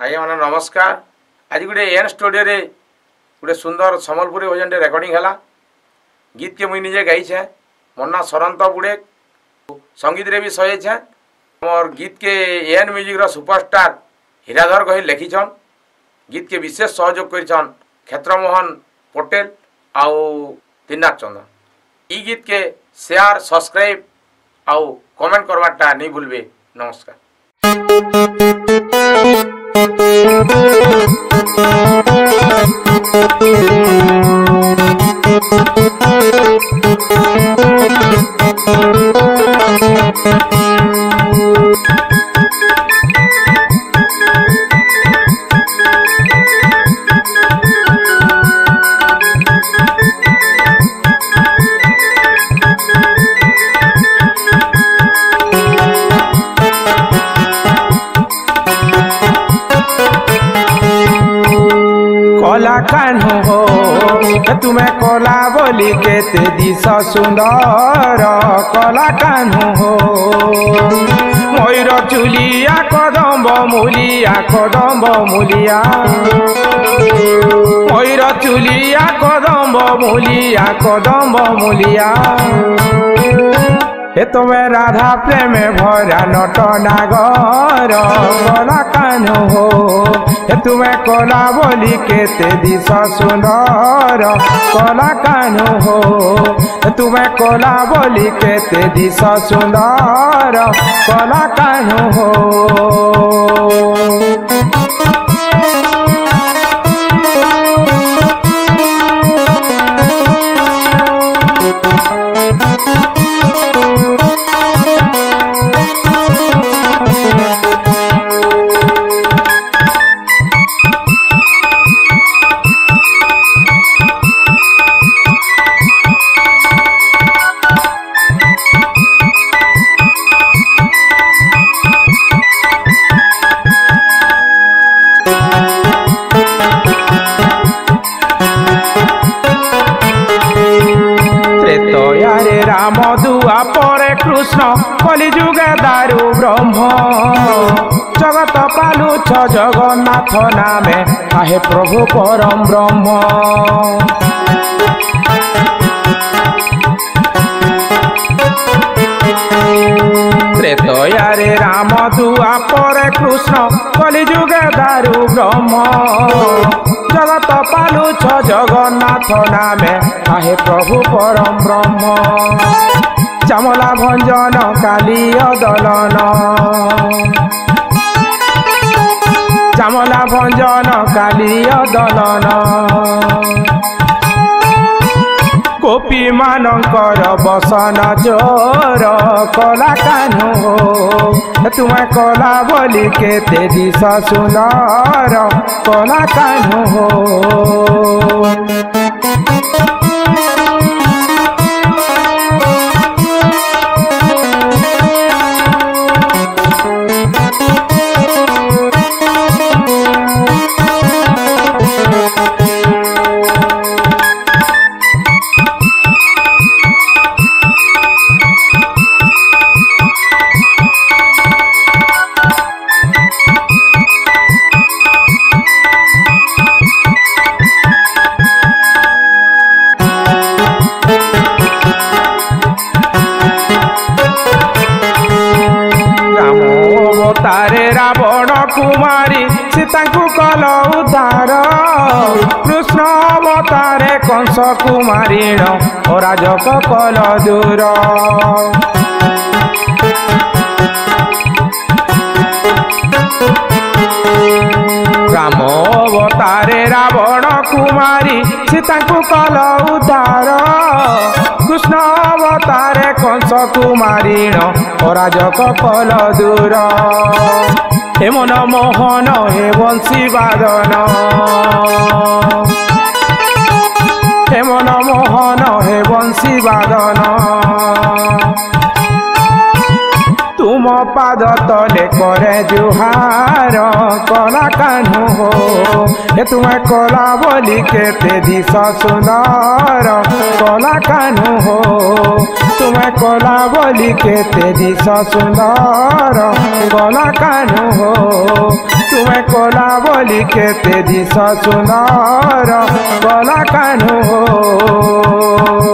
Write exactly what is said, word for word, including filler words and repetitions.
आज्ञा मैंने नमस्कार। आज गोटे एन स्टूडियो रे गोटे सुंदर सम्बलपुरी भजन रेकर्डिंग है। गीत के मुई निजे गाइछे मन्ना सरंत बुड़े संगीत रे भी सजेछे। और गीत के एन म्यूजिक रो सुपरस्टार हीराधर कही लिखिछन। गीत के विशेष सहयोग करिछन क्षेत्रमोहन पटेल आउ त्रिनाथ चंदन। ई गीत के शेयर सब्सक्राइब आउ कमेंट करवाटा नहीं भूलबे। नमस्कार। कला कान्हू हो तुम्हें कला बोली केते दिश सुंदर। कला कान्हू हो मयूर चुलिया कदम्ब मूलिया कदम्ब मूलिया मयूर चुलिया कदम्ब मूलिया कदम्ब मूलिया। हे तुम्हें राधा प्रेम भरा नट नागर। कला कान्हू हो हे तुम्हें कला बोली केते दिश सुंदर। कला कान्हू हो हे तुम्हें कला बोली केते दिश सुंदर। कला कान्हू हो रे राम दुआ परे कृष्ण कलि जुगे दारु ब्रह्म। जगत पालुछ जगन्नाथ नामे आहे प्रभु परम ब्रह्म। त्रेतया रे राम दुआ परे कृष्ण कलि जुगे दारु ब्रह्म। जगत पालुछ जगन्नाथ नामे आहे प्रभु परम ब्रह्म। चामला भंजन कालिय दलन चामला भंजन कालिय दलन। गोपी मानकर बसन जोर। कला कान्हू हो तुम्हें कला बोली केते दिश सुंदर। कला कान्हू हो तारे रावण कुमारी सीता को कल उद्धार। कृष्ण अवतारे कंस कुमारीण अराजक कल दूर। राम अवतारे रावण कुमारी सीता को कल उद्धार। कृष्ण अवतारे कंस कुमारीण अराजक कल दूर। हे मन मोहन हे बंशी बादन हे मन मोहन हे बंशी बादन। तुम पाद तले करे जुहार। कला कान्हू हो हे तुम्हें कला बोली केते दिश सुंदर। कला कान्हू हो तुम्हें कला बोली केते दिश सुंदर। कला कान्हू हो तुम्हें कला बोली केते दिस सुंदर कला कान्हू हो।